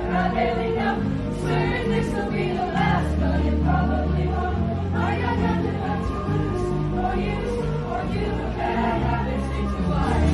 I barely know. Swearing this will be the last, but it probably won't. I got nothing left to lose, or use, or you. Bad habits lead to life.